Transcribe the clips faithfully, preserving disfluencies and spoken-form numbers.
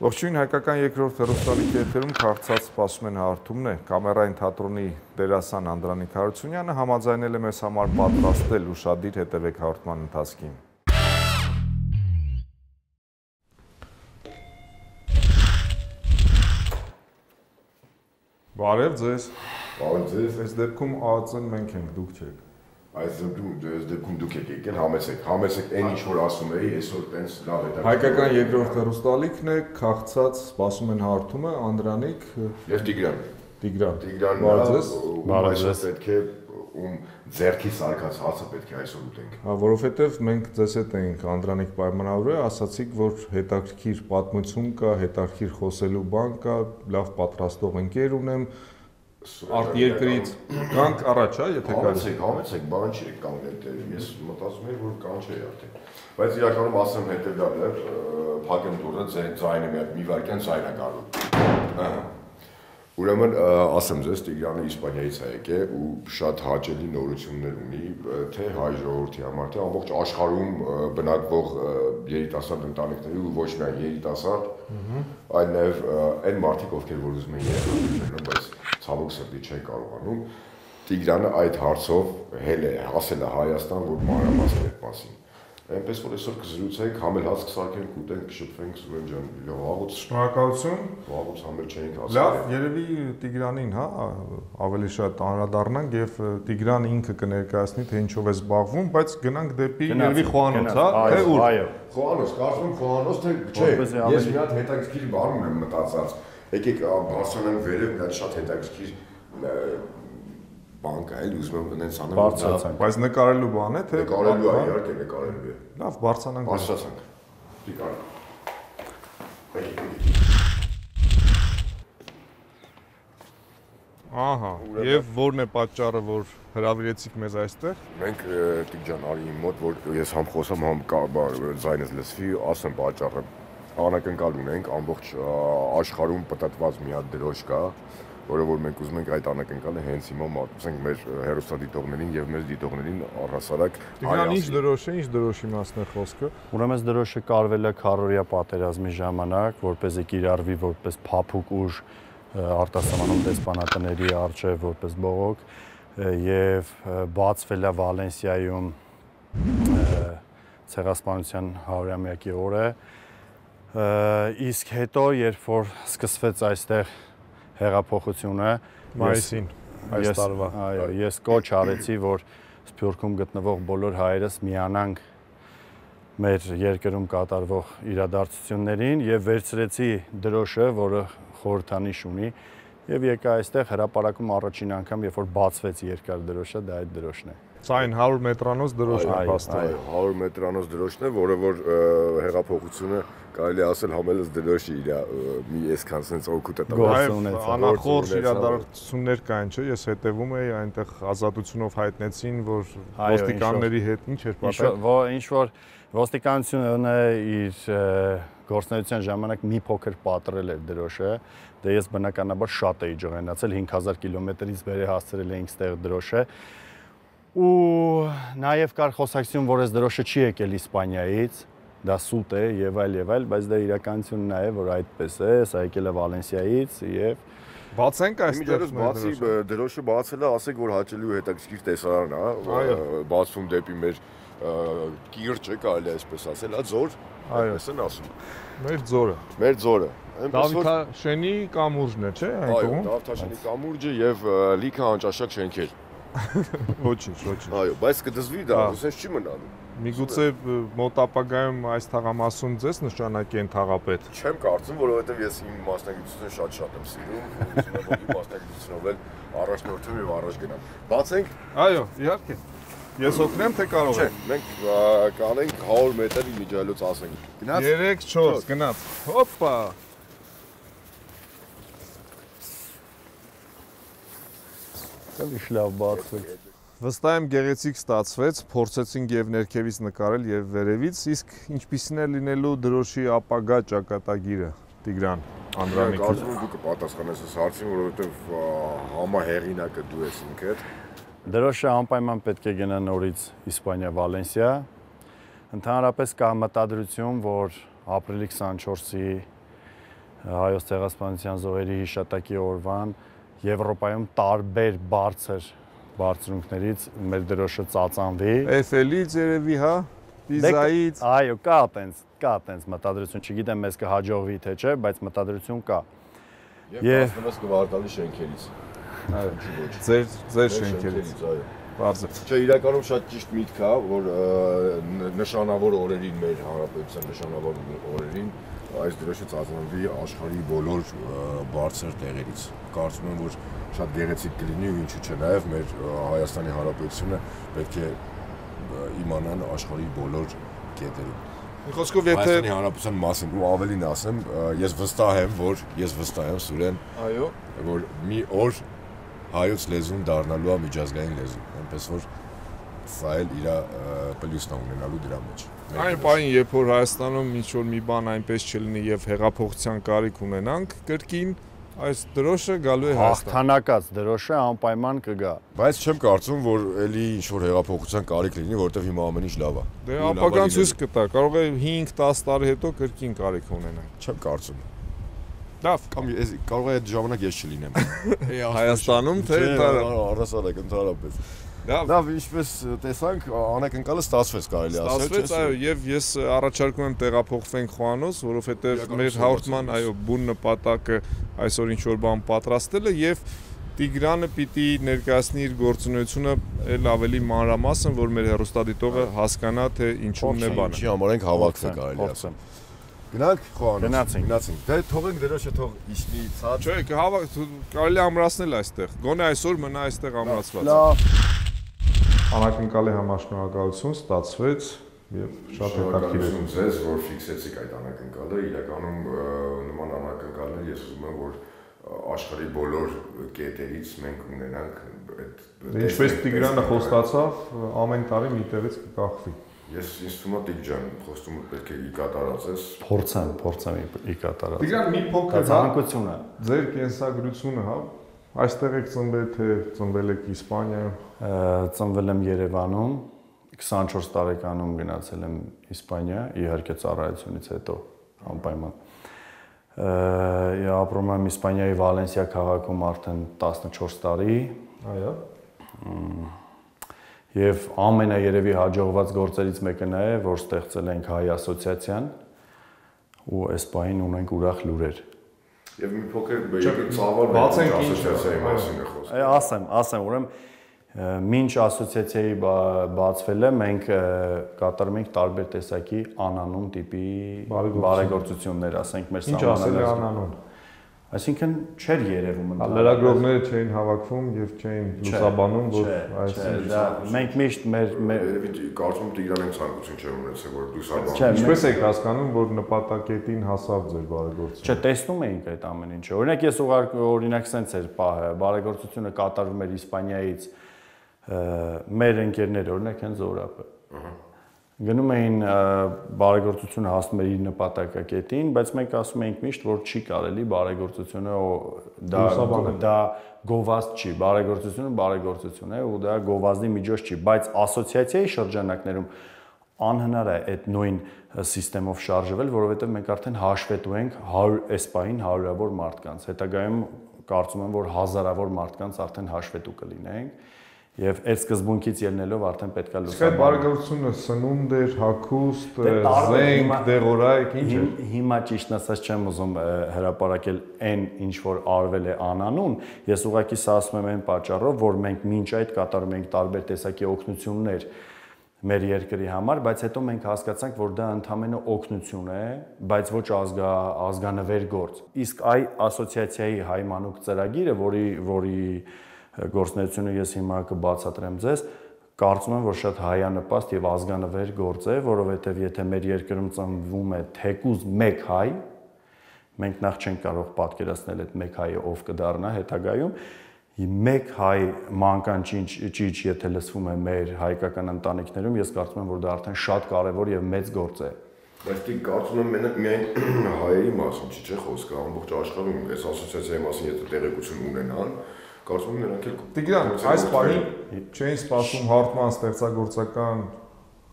Ողջույն, հայկական երկրորդ հեռուստալիքի եթերում քաղցած սպասում են հարթումն է։ Կամերային թատրոնի դերասան Անդրանիկ Հարությունյանը համաձայնել է մեզ համար պատրաստել ուշադիր հետևեք հաղորդման ընթացքին։ Բարև ձեզ։ Բարև ձեզ։ Այս դեպքում ԱԱԾ-ն մենք ենք, դուք չեք։ Այս դեպքում դուք եք եկել, համեցեք, համեցեք այն ինչ որ ասում էի, այսօր տենց լավ է։ Հայկական երկրորդ հեռուստալիքն է, քաղցած սպասում են հարթումը, Անդրանիկ Ես Տիգրան։ Տիգրան։ Տիգրան, բարև ձեզ։ Այսօր պետք է ում ձեռքի սարկած հացը պետք է այսօր ուտենք։ Հա, որովհետև մենք ձեզ հետ ենք Անդրանիկ պայմանավորել, ասացիք, որ հետաքրքիր պատմություն կա, հետաքրքիր խոսելու բան կա, լավ պատրաստող ընկեր ունեմ, արտերկրից կանք առաջ, հա, եթե կարելի։ Համեցեք, համեցեք, բան չի կանգնել դեր։ Ես մտածում եմ, որ կան չէ արդեն։ Բայց իրականում ասեմ հետեւյալը, փակեմ դուրը, ձայնը մի վարքյան ձայն է գալու։ Ահա։ Ուրեմն ասեմ ձեզ, Տիգրանը Իսպանիայից է եկել ու շատ հաճելի նորություններ ունի, թե հայ ժողովրդի համար, թե ամբողջ աշխարհում բնակվող երիտասարդ ընտանիքների ու ոչ միայն երիտասարդ, այլ նաև այն մարդիկ, ովքեր որ ուզում են երեխաներ, բայց ցավոք սրտի չեն կարողանում, Տիգրանը այդ հարցով հել է հասել է Հայաստան, որ մանրամասն այդ մասին։ Այնպես որ այսօր կզրուցենք, համել հաց կսարքենք, ուտենք, կշփվենք, Սուրեն ջան, վաղուց։ Շնորհակալություն։ Վաղուց համել չէինք հասել։ Լավ, երևի Տիգրանին, հա, ավելի շատ անդրադառնանք եւ Տիգրանը ինքը կներկայացնի, թե ինչով է զբաղվում, բայց գնանք դեպի երևի Խոհանոց, հա, թե ուր։ Այո, Խոհանոց, կարծում եմ Խոհանոց, թե չէ։ Ես մի հատ հետաքրքիր բան ունեմ մտածած։ Եկեք Բարսելոնան վերև, մի հատ շատ հետաքրքիր բան կա, էլ ուզում եմ այնց անեմ, բարձրացանք, բայց նկարելու բան է, թե նկարելու է, իհարկե նկարելու է։ Լավ, բարձրանանք։ Բարձրացանք։ Տիկար։ Ահա, եւ ո՞րն է պատճառը, որ հրավիրեցիք մեզ այստեղ։ Մենք Տիկ ջան, արի իմ մոտ, որ ես համ խոսամ, համ ձայնս լսվի, ասեմ պատճառը։ Անակնկալ ունենք, ամբողջ աշխարհում պատտված մի հատ դրոշ կա, որը որ մենք ուզում ենք այդ անակնկալը հենց հիմա մատուցենք մեր հեռուստադիտողներին եւ մեր դիտողներին առհասարակ։ Տիգրան, ինչ դրոշ է, ինչ դրոշի մասն է խոսքը։ Ուրեմն այս դրոշը կարվել է քարորիա պատերազմի ժամանակ, որպես կիրառվի որպես փափուկ ուժ արտասահմանում դեսպանատների առջև որպես բողոք եւ բացվել է Վալենսիայում ցեղասպանության հարյուրամյակի օրը։ Իսկ հետո, երբ որ սկսվեց այստեղ հեղափոխությունը մայիսին այս տարվա, այո, ես կոչ արեցի, որ Սփյուռքում գտնվող բոլոր հայերս միանանք մեր երկրում կատարվող իրադարձություններին եւ վերցրեցի դրոշը, որը խորհրդանիշ ունի, եւ եկա այստեղ հրապարակում առաջին անգամ, երբ որ բացվեց երկար դրոշը, դա այդ դրոշն է։ Սա այն հարյուր մետրանոց դրոշն է փաստորեն։ Այո, հարյուր մետրանոց դրոշն է, որը որ հեղափոխությունը կարելի ասել համելս դրոշի իր մի այսքան sense օգուտ է տվել։ Անախորժ իրադարձություններ կային, չէ՞, ես հետևում էի, այնտեղ ազատությունով հայտնեցին, որ ոստիկանների հետ ինչ էր պատահել։ Ինչ որ ոստիկանությունը իր գործունեության ժամանակ մի փոքր պատռել էր դրոշը, դե ես բնականաբար շատ էի ջղայնացել, հինգ հազար կիլոմետրից վեր հասցրել էինք ստեղ դրոշը։ Ու նաև կար խոսակցություն, որ այս դրոշը չի եկել Իսպանիայից, դա սուտ է եւ այլ եւ այլ, բայց դա իրականությունն է, որ այդպես է, սա եկել է Վալենսիայից եւ բացենք այստեղ բացի դրոշը բացել է, ասեք որ հաճելի ու հետաքրքիր տեսարան է, բացվում դեպի մեր կիրճը, կարելի է այսպես ասել, հա ձոր, այդպես են ասում։ Մեր ձորը։ Մեր ձորը։ Դավթաշենի կամուրջն է, չէ՞, այն կողմ։ Այո, Դավթաշենի կամուրջը եւ լիքը անճաշակ շենքեր։ Ոչինչ, ոչինչ։ Այո, բայց կդզվի դա, ասես չի մնալու։ Միգուցե մոտ ապագայում այս թաղամասում ձեզ նշանակի են թաղապետ։ Չեմ կարծում, որովհետեւ ես իմ մասնագիտությունը շատ-շատ եմ սիրում, ուզում եմ որ իմ մասնագիտությունով էլ առաջնորդեմ եւ առաջ գնամ։ Բացենք։ Այո, իհարկե։ Ես օգնեմ, թե կարող եք։ Մենք կանենք հարյուր մետր իմիջիայլոց ասենք։ Գնաց։ երեք չորս, գնաց։ Հոպա։ Կլիշ լավ բացվեց։ Վստահ եմ գեղեցիկ ստացվեց, փորձեցինք եւ ներքևից նկարել եւ վերևից, իսկ ինչպիսին է լինելու դրոշի ապագա ճակատագիրը, Տիգրան, Անդրանիկ։ Կարծում եմ դու կպատասխանես այս հարցին, որովհետեւ համահեղինակը դու ես ինքդ։ Դրոշը անպայման պետք է գնա նորից Իսպանիա, Վալենսիա։ Ընդհանրապես կա մտադրություն, որ ապրիլի քսանչորսի Հայոց ցեղասպանության զոհերի հիշատակի օրվան Եվրոպայում տարբեր բարձր բարձրունքներից մեր դրոշը ծածանվի։ Էֆելից երևի, հա, Պիզայից։ Այո, կա տենց, կա տենց մտադրություն, չգիտեմ մեզ կհաջողվի թե չէ, բայց մտադրություն կա։ Եվ կազմելս կվարտալի շենքերից։ Այո, ձեր ձեր շենքերից, այո։ Բարձր։ Չէ, իրականում շատ ճիշտ միտք է, որ նշանավոր օրերին մեր հանրապետության նշանավոր օրերին այս դրոշը ծածանվի աշխարհի բոլոր բարձր տեղերից։ Կարծում եմ, որ շատ գեղեցիկ կլինի ու ինչու՞ չէ, նաև մեր Հայաստանի Հանրապետությունը պետք է իմանան աշխարհի բոլոր կետերում։ Մի խոսքով եթե Հայաստանի Հանրապետության մասին ու ավելին ասեմ, ես վստահ եմ, որ ես վստահ եմ Սուրեն, այո, որ մի օր հայոց լեզուն դառնալու է միջազգային լեզու, այնպես որ սա էլ իր պլյուսն է ունենալու դրա մեջ։ Այն պահին, երբ որ Հայաստանում ինչ-որ մի բան այնպես չլինի եւ հեղափոխության կարիք ունենանք, կրկին այս դրոշը գալու է Հայաստան։ Հաղթանակած դրոշը անպայման կգա։ Բայց չեմ կարծում, որ էլի ինչ-որ հեղափոխության կարիք լինի, որովհետեւ հիմա ամեն ինչ լավ է։ Դե ապագան ցույց կտա, կարող է հինգ դաս տարի հետո կրկին կարիք ունենանք։ Չեմ կարծում։ Լավ, Կամ կարող է այդ ժամանակ ես չլինեմ։ Հայաստանում թե առասարակ ընդհանրապես։ Լավ, ինչպես տեսանք, անակնկալը ստացվեց, կարելի ասել, չէ՞։ Ստացվեց, այո, եւ ես առաջարկում եմ տեղափոխվենք Խոհանոց, որովհետեւ մեր հաղորդման, այո, բուն նպատակը այսօր ինչ-որ բան պատրաստելը եւ Տիգրանը պիտի ներկայացնի իր գործունեությունը էլ ավելի մանրամասն, որ մեր հեռուստադիտողը հասկանա, թե ինչու՞մն է բանը։ Ինչի համար ենք հավաքվել, կարելի ասել։ Գնանք Խոհանոց։ Գնացինք, գնացինք։ Դե թողենք դրոշը թող իշնի ցած։ Չէ, կհավաք կարելի ամրացնել այստեղ։ Գոնե այսօր մնա այստեղ ամրացված։ Լավ։ Անակնկալի համաշխարհակալություն ստացվեց եւ շատ հետաքրքիր է ձեզ, որ ֆիքսեցիք այդ անակնկալը, իրականում նման անակնկալներ ես ուզում եմ, որ աշխարհի բոլոր կետերից մենք ունենանք այդ Ինչպես Տիգրանը խոստացավ, ամեն տարի մի տեղից կկախվի։ Ես ինձ թվում է Տիգ ջան, խոստումը պետք է ի կատարածես։ Փորձեմ, փորձեմ ի կատարած։ Տիգրան մի փոքր ցանկությունը։ Ձեր կենսագրությունը, հա, այստեղ եք ծնվել թե ծնվել եք Իսպանիայում։ Ծնվել եմ Երևանում, քսանչորս տարեկանում գնացել եմ Իսպանիա, իհարկե ծառայությունից հետո անպայման։ Ապրում եմ Իսպանիայի Վալենսիա քաղաքում արդեն տասնչորս տարի։ Այո։ Եվ ամենաերևի հաջողված գործերից մեկը նա է, որ ստեղծել ենք հայ ասոցիացիան ու այս պահին ունենք ուրախ լուրեր։ Եվ մի փոքր եկեք ծավալ բացենք ասոցիացիայի մասին է խոսքը։ Ասեմ, ասեմ, ուրեմն մինչ ասոցիացիայի բացվելը մենք կատարում ենք տարբեր տեսակի անանուն տիպի բարեգործություններ, ասենք մեր Ինչ ասել է անանուն։ Այսինքն չէր երևում ընդհանրապես։ Լրագրողները չէին հավաքվում եւ չէին լուսաբանում, որ այս մենք միշտ մեր կարծում Տիգրան ենք ցանկություն չէ ունեցել, որ լուսաբանում։ Ինչպես եք հասկանում, որ նպատակետին հասավ ձեր բարեգործությունը։ Չէ, տեսնում էինք այդ ամեն ինչը։ Օրինակ ես օրինակ սենց էր պահը, բարեգործությունը կատարվում էր Իսպանիայից մեր ընկերներ, օրինակ հենց Զորապը։ Գնում էին բարեգործությունը հասնում էր իր նպատակակետին, բայց մենք ասում էինք միշտ, որ չի կարելի բարեգործությունը դա դա գովազդ չի, բարեգործությունը բարեգործություն է ու դա գովազդի միջոց չի, բայց ասոցիացիայի շրջանակներում անհնար է այդ նույն համակարգով շարժվել, որովհետև մենք արդեն հաշվետու ենք այս պահին հարյուրավոր մարդկանց, հետագայում կարծում եմ, որ հազարավոր մարդկանց արդեն հաշվետու կլինենք։ Եվ այդ սկզբունքից ելնելով արդեն պետք է լուսաբանել։ Իսկ բարեգործությունը սնունդ էր, հագուստ, զենք, դեղորայք, ինչ է։ Հիմա ճիշտն ասած չեմ ուզում հրապարակել այն ինչ որ արվել է անանուն, ես ուղղակի սա ասում եմ այն պատճառով, որ մենք մինչ այդ կատարում ենք տարբեր տեսակի օգնություններ մեր երկրի համար, բայց հետո մենք հասկացանք, որ դա ընդհանրապես օգնություն է, բայց ոչ ազգա ազգանվեր գործ։ Իսկ այ ասոցիացիայի հայ մանուկ ծրագիրը, որի որի գործունեությունը ես հիմա կբացատրեմ ձեզ, կարծում եմ, որ շատ հայանպաստ եւ ազգանվեր գործ է, որովհետեւ եթե մեր երկրում ծնվում է թեկուզ մեկ հայ, մենք նախ չենք կարող պատկերացնել այդ մեկ հայը ով կդառնա հետագայում, մեկ հայ մանկան ճիչ եթե լսվում է մեր հայկական ընտանիքներում, ես կարծում եմ, որ դա արդեն շատ կարեւոր եւ մեծ գործ է։ Բայց դի կարծում եմ մենակ միայն հայերի մասին չի չէ խոսքը, ամբողջ աշխարհում այս ասոցիացիայի մասին եթե տեղեկություն ունենան, կարծում եմ նրանք էլ Տիգրան, այս պահին չէին սպասում հարթման ստեղծագործական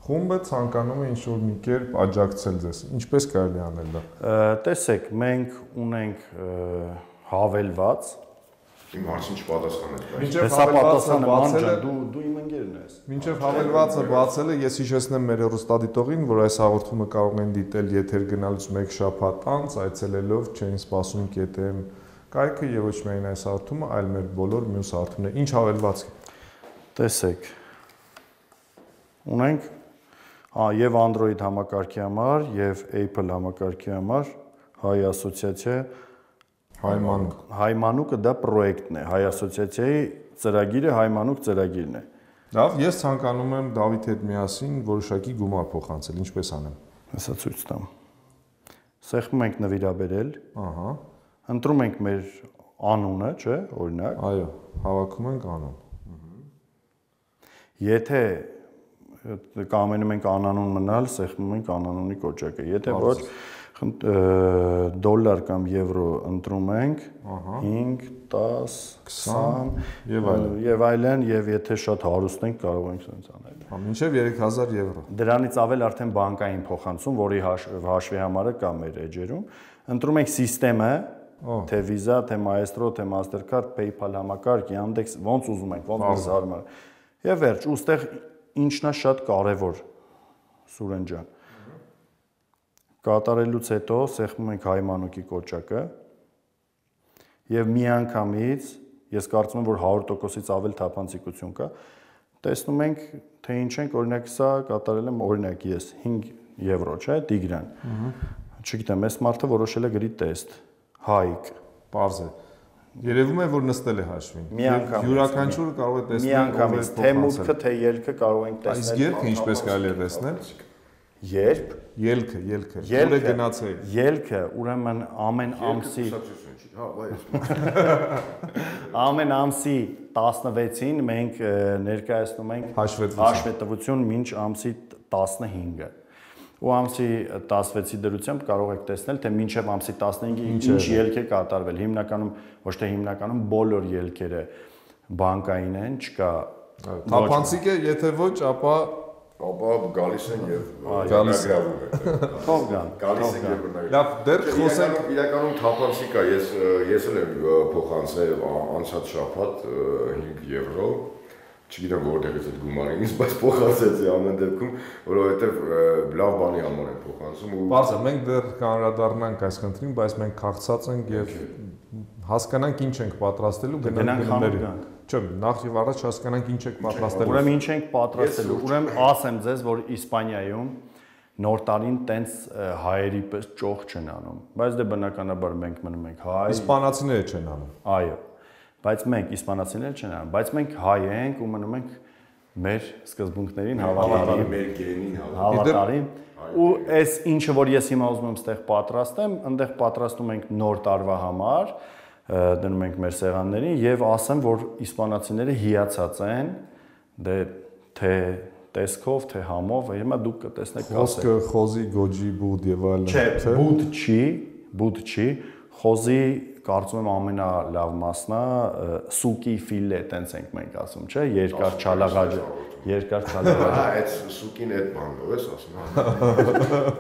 Խումբը ցանկանում է ինչ-որ մի կերպ աջակցել ձեզ։ Ինչպես կարելի անել դա։ Տեսեք, մենք ունենք հավելված Իմ հարցին չպատասխանեց, բայց Մինչև հավելվածը բացելը դու դու իմ ընկերն ես։ Մինչև հավելվածը բացելը ես հիշեցնեմ մեր հեռուստադիտողին, որ այս հաղորդումը կարող են դիտել եթեր գնալուց մեկ շաբաթ անց, այցելելով Չէին սպասում կետ էմ կայքը եւ ոչ միայն այս հաղորդումը, այլ մեր բոլոր մյուս հաղորդումները։ Ինչ հավելվածք։ Տեսեք։ Ունենք հա եւ Android համակարգի համար, եւ Apple համակարգի համար հայ ասոցիացիա Հայմանուկ։ Հայմանուկը դա պրոյեկտն է, հայ ասոցիացիայի ծրագիրը Հայմանուկ ծրագիրն է։ Լավ, ես ցանկանում եմ Դավիթ հետ միասին որոշակի գումար փոխանցել, ինչպես անեմ։ Հեսա ցույց տամ։ Սեղմում ենք նվիրաբերել։ Ահա։ Ընտրում ենք մեր անունը, չէ՞, օրինակ։ Այո, հավաքում ենք անուն։ Եթե կամենում ենք անանուն մնալ, սեղմում ենք անանունի կոճակը։ Եթե ոչ, դոլար կամ եվրո ընտրում ենք, հինգ, դաս, քսան եւ այլն։ Եվ այլն, եւ եթե շատ հարուստ ենք, կարող ենք սենց անել։ Հա, մինչև երեք հազար եվրո։ Դրանից ավել արդեն բանկային փոխանցում, որի հաշվի համարը կա մեր էջերում։ Ընտրում ենք համակարգը, թե Visa, թե Maestro, թե Mastercard, PayPal համակարգ, Yandex, ոնց ուզում ենք, ոնց մեզ հարմար։ Եվ վերջ, ուստեղ ինչն է շատ կարևոր, Սուրեն ջան։ Կատարելուց հետո սեղմում ենք Հայմանուկի կոճակը եւ միանգամից ես կարծում եմ որ հարյուր տոկոսից ավել թափանցիկություն կա տեսնում ենք թե ինչ ենք օրինակ սա կատարել եմ օրինակ ես հինգ եվրո չէ Տիգրան չգիտեմ այս մարդը որոշել է գրի տեստ հայկ Պարզ է երևում է որ նստել է հաշվին յուրաքանչյուրը կարող է տեսնել միանգամից թե մուտքը թե ելքը կարող ենք տեսնել այս ելքը ինչպես կարելի է տեսնել երբ ելքը ելքը ուր է գնացել ելքը ուրեմն ամեն ամսի ամեն ամսի տասնվեցին մենք ներկայացնում ենք հաշվետվություն մինչ ամսի տասնհինգը ու ամսի տասնվեցի դրությամբ կարող եք տեսնել թե մինչև ամսի տասնհինգի ինչ ելք է կատարվել հիմնականում ոչ թե հիմնականում բոլոր ելքերը բանկային են չկա թափանցիկ է եթե ոչ ապա ապա գալիս են եւ գալիս թող գան գալիս են եւ բռնագրավում լավ դեռ խոսենք իրականում թափանցիկ է ես ես էլ եմ փոխանցել անցած շաբաթ հինգ եվրո չգիտեմ որտեղից այդ գումարը ինձ բայց փոխանցեցի ամեն դեպքում որովհետեւ լավ բանի համար եմ փոխանցում ու բարձր մենք դեռ կանրադառնանք այս խնդրին բայց մենք քաղցած ենք եւ հասկանանք ինչ ենք պատրաստելու գնանք գնումների Չէ, նախ եւ առաջ հասկանանք ինչ եք պատրաստելու։ Ուրեմն ինչ ենք պատրաստելու։ Ուրեմն ասեմ ձեզ, որ Իսպանիայում նոր տարին տենց հայերի պես ճոխ չեն անում, բայց դե բնականաբար մենք մնում ենք հայ։ Իսպանացիները չեն անում։ Այո։ Բայց մենք իսպանացիները չեն անում, բայց մենք հայ ենք ու մնում ենք մեր սկզբունքներին հավատարիմ, մեր գենին հավատարիմ։ Ու այս ինչը որ ես հիմա ուզում եմ ստեղ պատրաստեմ, այնտեղ պատրաստում ենք նոր տարվա համար դնում ենք մեր սեղաններին եւ ասեմ որ իսպանացիները հիացած են դե թե տեսքով թե համով հիմա դուք կտեսնեք խոսքը խոզի գոջի բուդ եւ այլն չէ բուդ չի բուդ չի խոզի կարծում եմ ամենալավ մասն է սուկի ֆիլե տենց ենք մենք ասում չէ երկար չալաղաճ երկար չալաղաճ հա այդ սուկին այդ բանով ես ասում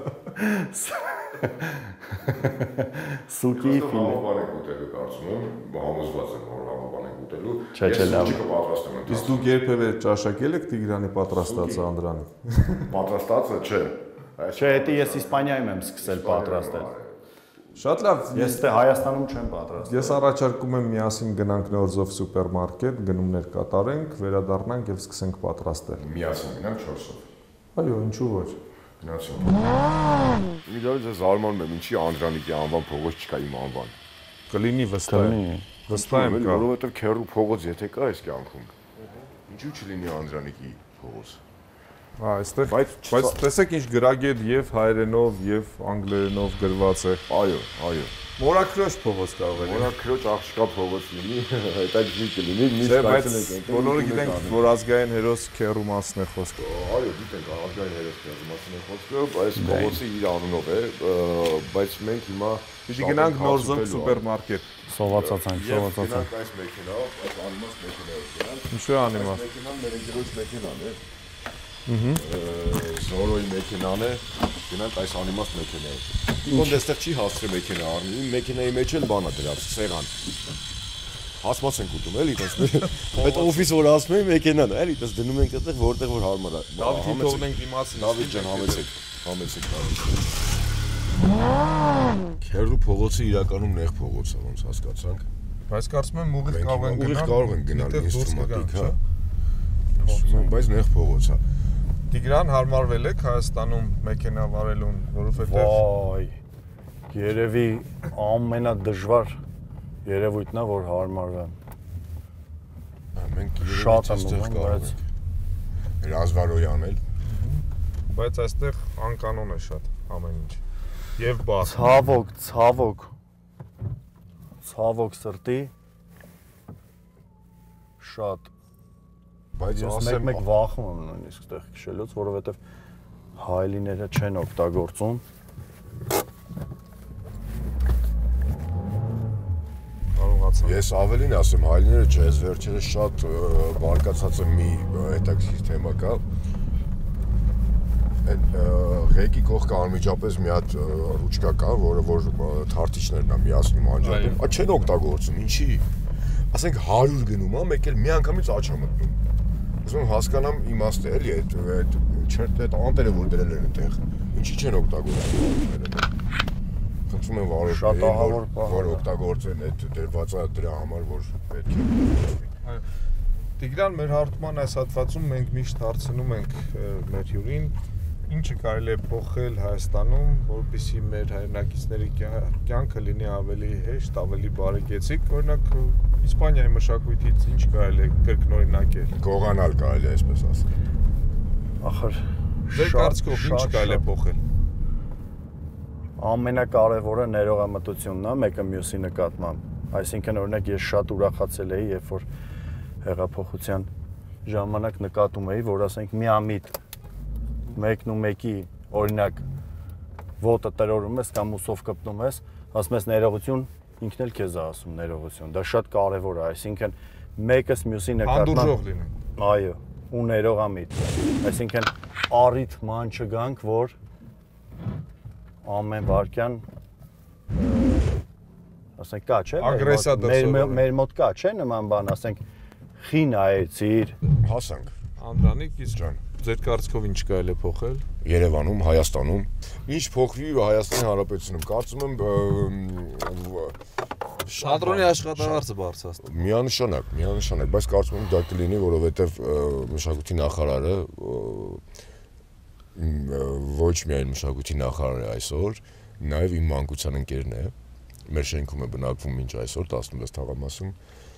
Սուկի ֆիլե բան եք ուտելու կարծում եմ համոզված եմ որ բան եք ուտելու Չէ, չէ, լավ։ Ես պատրաստում եմ Իսկ դուք երբևէ ճաշակել եք Տիգրանի պատրաստածը Անդրանիկ Պատրաստածը չէ Չէ, դա ես Իսպանիայում եմ սկսել պատրաստել Շատ լավ Ես դե Հայաստանում չեմ պատրաստել Ես առաջարկում եմ միասին գնանք Նորզով սուպերմարկետ գնումներ կատարենք վերադառնանք եւ սկսենք պատրաստել Միասին գնանք չորսով Այո, ինչու ոչ Գնացինք Միգալից ես զարմանում եմ ինչի Անդրանիկի անվան փողոց չկա իմ անվան Կլինի վստահ եմ վստահ եմ կա որովհետեւ քերու փողոց եթե կա այս կյանքում Ինչու չլինի Անդրանիկի փողոց Հա, այստեղ բայց բայց տեսեք ինչ գրագետ եւ հայերենով եւ անգլերենով գրված է Այո, այո Մորաքրոջ փողոց կարող է Մորաքրոջ աղջկա փողոց լինի, հետաքրքիր կլինի, միշտ բայց բոլորը գիտենք, որ ազգային հերոս քերու մասն է խոսքը Այո, գիտենք, ազգային հերոս քերու մասն է խոսքը, այս փողոցը իր անունով է, բայց մենք հիմա Պիտի գնանք Նորզով սուպերմարկետ Սովածացանք, սովածացանք Այս մեքենայով, այս անիմաստ մեքենայով գնանք Ինչու է անիմաստ Մեքենան մեր ընկերոջ մեքենան է Զորոյի մեքենան է, գնանք այս անիմաստ մեքենայի։ Ինքն դեստեղ չի հասցրել մեքենա առնի, իմ մեքենայի մեջ էլ բան է դրած, սեղան։ Հասմաց ենք ուտում, էլի, տես այդ օֆիս որ ասում եմ մեքենան, էլի, տես դնում ենք այդտեղ, որտեղ որ հարմար է։ Դավիթի թողնենք դիմացին։ Դավիթ ջան, համեցեք, համեցեք Դավիթ։ Քերու փողոցը իրականում նեղ փողոց է, ոնց հասկացանք։ Բայց կարծում եմ ուղիղ կարող են գնալ։ Ուղիղ կարող են գնալ ինստրումատիկ, հա։ Փողոցը, բայց նեղ փողոց է։ Տիգրան, հարմարվել եք Հայաստանում մեքենա վարելուն, որովհետև վայ, երևի ամենադժվար երևույթն է, որ հարմարվեմ։ Մենք շատ այստեղ եմ կարող ենք Ռազվարոյան էլ, բայց այստեղ անկանոն է շատ ամեն ինչ։ Եվ բաց։ Ցավոք, ցավոք։ Ցավոք սրտի շատ բայց ես մեկ-մեկ վախում եմ նույնիսկ այդտեղ քշելուց, որովհետև հայլիները չեն օգտագործում։ Կարողացա։ Ես ավելին ասեմ, հայլիները չէ, ես վերջերս շատ բարկացած եմ մի հետաքրքիր թեմա կա։ Այդ ղեկի կողքը անմիջապես մի հատ ռուչկա կա, որը որ թարթիչներն է միացնում անջատում, այդ չեն օգտագործում, ինչի։ Ասենք հարյուր գնում է, մեկ էլ մի անգամից աջ է մտնում։ Ուզում հասկանամ իմաստը էլի այդ այդ չերտ այդ անտերը որ դրել են այդտեղ, ինչի չեն օգտագործում։ Խնդրում եմ վարորդներին, շատ ահավոր բան, որ օգտագործեն այդ դրվածը դրա համար, որ պետք է։ Տիգրան, մեր հարթման այս հատվածում մենք միշտ հարցնում ենք մեր հյուրին, ինչը կարելի է փոխել Հայաստանում, որպեսզի մեր հայրենակիցների կյանքը լինի ավելի հեշտ, ավելի բարեկեցիկ, օրինակ Իսպանիայի մշակույթից ինչ կարելի է կրկնօրինակել։ Գողանալ կարելի է այսպես ասել։ Ախր Ձեր կարծիքով ինչ կարելի է փոխել։ Ամենակարևորը ներողամտությունն է մեկը մյուսի նկատմամբ։ Այսինքն օրինակ ես շատ ուրախացել էի, երբ որ հեղափոխության ժամանակ նկատում էի, որ ասենք միամիտ մեկն ու մեկի օրինակ ոտը տրորում ես կամ ուսով կպնում ես, ասում ես ներողություն, ինքն էլ քեզ է ասում ներողություն։ Դա շատ կարևոր է, այսինքն մեկս մյուսի նկատմամբ հանդուրժող լինեն։ Այո, ու ներողամիտ։ Այսինքն առիթ ման չգանք, որ ամեն վարքյան ասենք կա, չէ՞, ագրեսիա դրսևորել։ Մեր մոտ կա, չէ՞ նման բան, ասենք խի նայեցիր, Հասանք։ Անդրանիկ, իսկ ձեր կարծիքով ինչ կարելի է փոխել։ Երևանում, Հայաստանում, ինչ փոխվի Հայաստանի Հանրապետությունում, կարծում եմ Շադրոնի աշխատավարձը բարձրացնում։ Միանշանակ, միանշանակ, բայց կարծում եմ դա կլինի, որովհետև մշակույթի նախարարը ոչ միայն մշակույթի նախարարը այսօր, նաև իմ մանկության ընկերն է, մեր շենքում է բնակվում մինչ այսօր տասնվեց թաղամասում,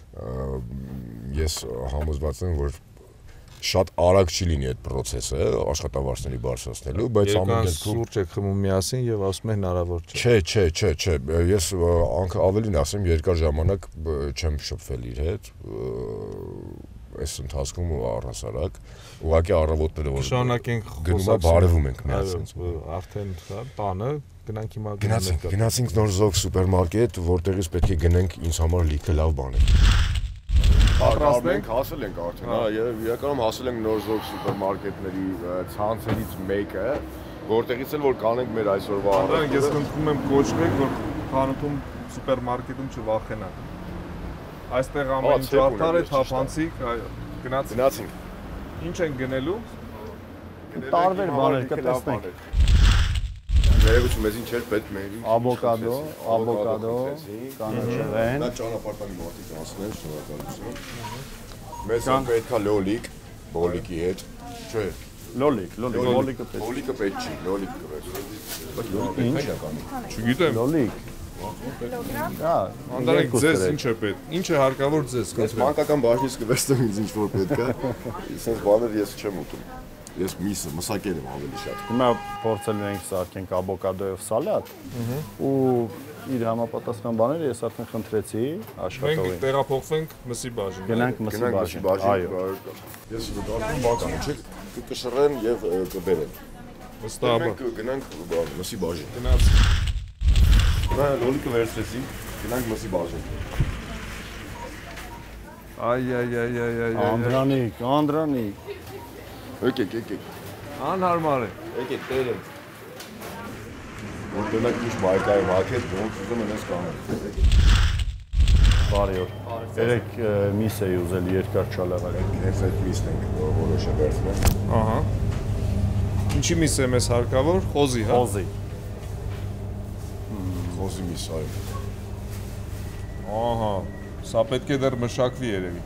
ես համոզված եմ, որ շատ արագ չի լինի այդ process-ը աշխատավարձների բարձրացնելու, բայց ամեն դեպքում սուրճ եք խմում միասին եւ ասում եք հնարավոր չէ։ Չէ, չէ, չէ, չէ, ես ավելին ասեմ, երկար ժամանակ չեմ շփվել իր հետ, այս ընթացքում առհասարակ, ուղղակի առավոտները որ շարունակենք գնում է բարևում ենք միասին։ Արդեն տանը գնանք հիմա գնացինք, գնացինք նոր զոգ սուպերմարկետ, որտեղից պետք է գնենք ինձ համար լիքը լավ բաներ։ Պատրաստենք, հասել ենք արդեն, հա, եւ իրականում հասել ենք նոր զոգ սուպերմարկետների ցանցերից մեկը, որտեղից էլ որ կանենք մեր այսօրվա առավոտը։ Ես խնդրում եմ կոչվեք, որ խանութում սուպերմարկետում չվախենան։ Այստեղ ամեն ինչ արդար է, թափանցիկ, այո, գնացինք։ Գնացինք։ Ինչ են գնելու։ տարբեր բաներ կտեսնենք։ Ներողություն, մեզ ինչ էր պետք մեր։ Ավոկադո, ավոկադո, կանաչեղեն։ Դա ճանապարհանի մոտիկ անցնել, շնորհակալություն։ Մեզ պետք է լոլիկ, բոլիկի հետ, չէ։ Լոլիկ, լոլիկ, լոլիկը պետք։ Լոլիկը պետք չի, լոլիկը պետք։ Բայց լոլիկը ինչ է կանում։ Չգիտեմ։ Լոլիկ։ Հա, Անդրանիկ, ձեզ ինչ է պետք։ Ինչ է հարկավոր ձեզ։ Ես մանկական բաժնից կվերցնեմ ինձ ինչ որ պետք է։ Իսենց բաներ ես չեմ ուտում։ Ես միսը, մսակեր եմ ավելի շատ։ Հիմա փորձելու ենք սարքենք ավոկադոյով սալատ։ Ու իր համապատասխան բաները ես արդեն խնդրեցի աշխատողին։ Մենք տեղափոխվենք մսի բաժին։ Գնանք մսի բաժին։ Այո։ Ես դարձում բական չէ, կկշռեն եւ կբերեն։ Վստահաբար։ Մենք գնանք մսի բաժին։ Գնաց։ Նա լոլիկը վերցրեցի, գնանք մսի բաժին։ Այ այ այ այ այ այ։ Անդրանիկ, Անդրանիկ։ Եկեք, եկեք։ Անհարմար է։ Եկեք, տերեմ։ Որ դենակ ինչ մայկայում հակեց, ոնց ուզում են ես կանեմ։ Բարի օր։ Երեք միս էի ուզել երկար չալաղալ։ Հենց այդ միսն ենք, որ որոշը վերցնեմ։ Ահա։ Ինչի միս է մեզ հարկավոր։ Խոզի, հա։ Խոզի։ Խոզի միս, այո։ Ահա։ Սա պետք է դեռ մշակվի երևի։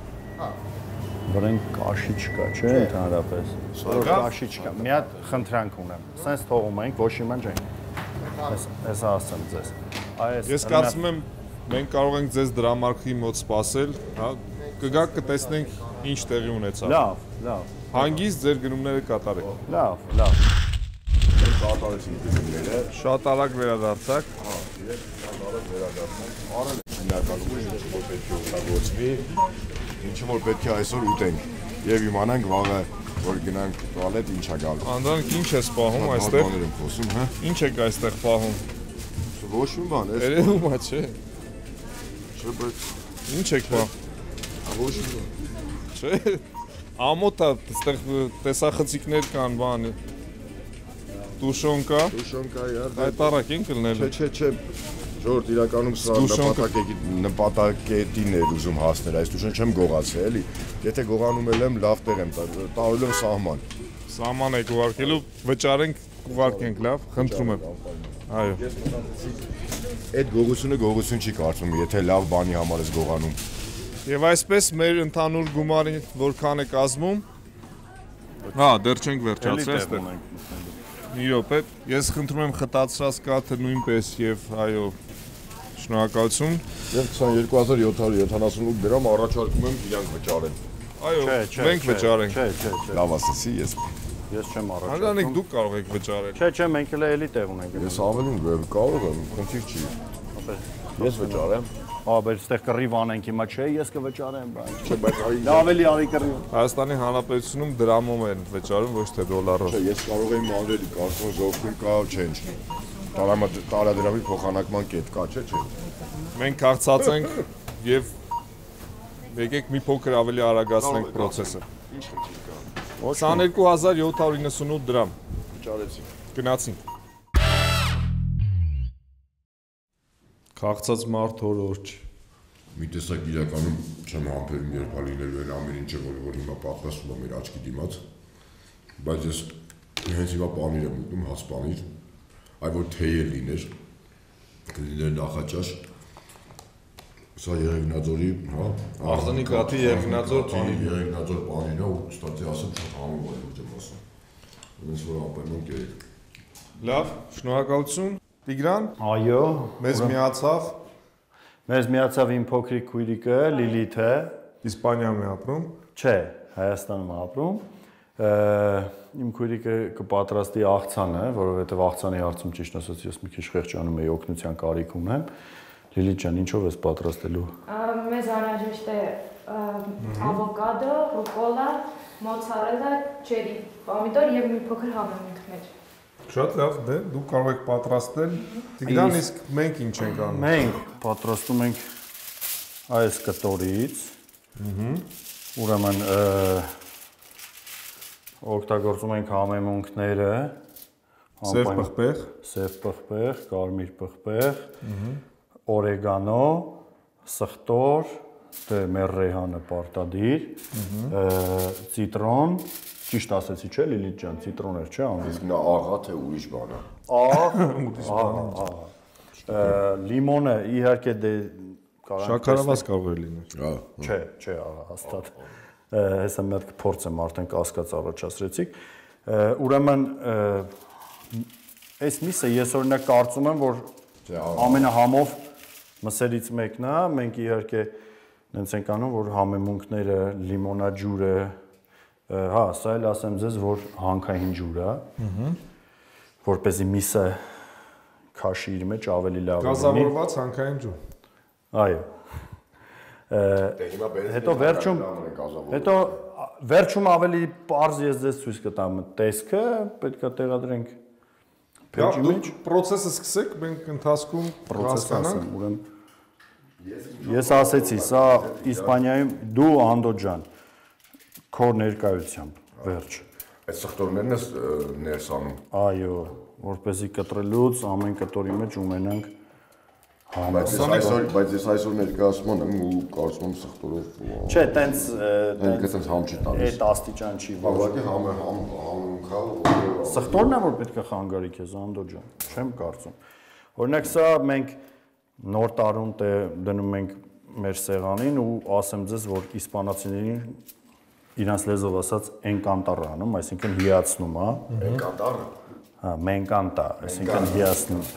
Վրան կաշի չկա, չէ՞ ընդհանրապես։ Որ կաշի չկա։ Մի հատ խնդրանք ունեմ։ Սենց թողում ենք, ոչ իմանջ ենք։ Ես ասեմ ձեզ։ Այս Ես կարծում եմ մենք կարող ենք ձեզ դրամարկղի մոտ սպասել, հա, կգաք կտեսնենք ինչ տեղի ունեցավ։ Լավ, լավ։ Հանգիստ ձեր գնումները կատարեք։ Լավ, լավ։ Մենք կատարեցինք գնումները։ Շատ արագ վերադարձաք։ Հա, իրենք շատ արագ վերադարձանք։ Արել ենք հիմնականում ինչ որ պետք է օգտագործվի, ինչը որ պետք է այսօր ուտենք եւ իմանանք վաղը որ գնանք տուալետ ինչա գալու։ Անդրանք ինչ է սպահում այստեղ։ Բաներ եմ խոսում, հա։ Ինչ եք այստեղ պահում։ Ոչ մի բան, էս։ Երևում է, չէ։ Չէ, բայց Ինչ եք պահում։ ոչ մի բան։ Չէ։ Ամոթ է, այստեղ տեսախցիկներ կան, բան։ Տուշոն կա։ Տուշոն կա, իհարկե։ Այդ առակ ենք լնել։ Չէ, չէ, չէ։ Ժորդ իրականում սա նպատակի նպատակետին էր ուզում հասնել, այս դուշն չեմ գողացել, էլի։ Եթե գողանում եմ, լավ տեղ եմ տալու եմ սահման։ Սահման եք ուղարկելու, վճարենք, ուղարկենք, լավ, խնդրում եմ։ Այո։ Ես մտածեցի, այդ գողությունը գողություն չի կարծում, եթե լավ բանի համար ես գողանում։ Եվ այսպես մեր ընդհանուր գումարը որքան է կազմում։ Հա, դեռ չենք վերջացրել այստեղ։ Մի րոպե, ես խնդրում եմ խտացրած կաթը նույնպես եւ այո, շնորհակալություն։ Եվ քսաներկու հազար յոթ հարյուր յոթանասունութ դրամ առաջարկում եմ իրանք վճարեն։ Այո, մենք վճարենք։ Չէ, չէ, չէ։ Լավ ասեցի, ես Ես չեմ առաջարկում։ Հանդանիկ դուք կարող եք վճարել։ Չէ, չէ, մենք էլ էլի տեղ ունենք։ ես ավելին կարող եմ, խնդիր չի։ Ես վճարեմ։ Հա, բայց այստեղ կռիվ անենք հիմա, չէ, ես կվճարեմ, բան։ Չէ, բայց արի Ավելի արի կռիվ։ Հայաստանի Հանրապետությունում դրամով են վճարում, ոչ թե դոլարով։ Չէ, ես կարող եմ մանրել, կարծում զորքուն կա, չենք։ Տարադրամի փոխանակման կետ կա, չէ, չէ։ Մենք քաղցած ենք եւ եկեք մի փոքր ավելի արագացնենք process-ը։ Ինչ խնդիր կա։ քսաներկու հազար յոթ հարյուր իննսունութ դրամ։ Վճարեցինք։ Գնացինք։ Քաղցած մարդ օրոր չի։ Մի տեսակ իրականում չեմ համբերում երբ լինելու են ամեն ինչը, որ որ հիմա պատրաստվում է մեր աչքի դիմաց, բայց ես հենց հիմա պանիր եմ ուտում, հաց պանիր, այ որ թեյ լիներ, կլիներ նախաճաշ, սա Եղեգնաձորի, հա, Արձանի կաթի Եղեգնաձոր պանիրն է։ Եղեգնաձոր պանիրն է ու ստացի ասեմ շատ համով է որ եմ ասում։ Ոնց որ ապերում կերեք։ Լավ, շնորհակալություն։ Տիգրան, Այո, մեզ միացավ մեզ միացավ իմ փոքրիկ քույրիկը Լիլիթը, Իսպանիայում է ապրում։ չէ, Հայաստանում է ապրում։ Իմ քույրիկը կպատրաստի աղցանը, որովհետև աղցանի հարցում ճիշտ ասած ես մի քիչ խեղճանում եի, օգնության կարիք ունեմ։ Լիլիթ ջան, ինչով ես պատրաստելու։ Մեզ անհրաժեշտ է ավոկադո, ռուկոլա, մոցարելա, չերի, պոմիդոր եւ մի փոքր համեմունքներ։ Շատ լավ, դե դուք կարող եք պատրաստել։ Տիգրան, իսկ մենք ինչ ենք անում։ Մենք պատրաստում ենք այս կտորից։ Ուրեմն օգտագործում ենք համեմունքները, Սև պղպեղ, սև պղպեղ, կարմիր պղպեղ, օրեգանո, սխտոր, դե մեր ռեհանը պարտադիր, ցիտրոն, ճիշտ ասեցի չէ Լիլիթ ջան, ցիտրոն էր, չէ՞ անում։ Իսկ նա աղա թե ուրիշ բան է։ Աղ, աղ, լիմոնը իհարկե դե կարող ենք շաքարավազ կարող է լինել։ Հա։ Չէ, չէ, աղա, հաստատ։ Հեսա մի հատ փորձեմ արդեն կասկած առաջացրեցիք։ Ուրեմն այս միսը ես օրինակ կարծում եմ, որ ամենահամով մսերից մեկն է, մենք իհարկե նենց ենք անում, որ համեմունքները, լիմոնաջուրը, հա, սա էլ ասեմ ձեզ, որ հանքային ջուր է, որպեսզի միսը քաշի իր մեջ ավելի լավ լինի։ Գազավորված հանքային ջուր։ Այո։ Հետո վերջում հետո վերջում ավելի པարզ ես ձեզ ցույց կտամ տեսքը, պետքա տեղադրենք փեջի մեջ։ Պրոցեսը սկսեք, մենք ընթացքում հասկանանք, ուրեմն ես ասեցի, սա Իսպանիայում դու Անդո ջան քո ներկայությամբ վերջ։ Այդ սխտորներն ես ներս անում։ Այո, որպեսզի կտրելուց ամեն կտորի մեջ ունենանք Բայց ես այսօր, բայց ես այսօր ներկայացնում եմ ու կարծում եմ սխտորով։ Չէ, տենց տենց համ չի տալիս։ Այդ աստիճան չի։ Բավական համ համ համունքա։ Սխտորն է որ պետք է խանգարի քեզ, Անդո ջան, չեմ կարծում։ Օրինակ սա մենք նոր տարուն դնում ենք մեր սեղանին ու ասեմ ձեզ, որ իսպանացիներին իրանց լեզվով ասած էնկանտար անում, այսինքն հիացնում, հա։ Էնկանտարը։ Հա, մենկանտա, այսինքն հիացնում։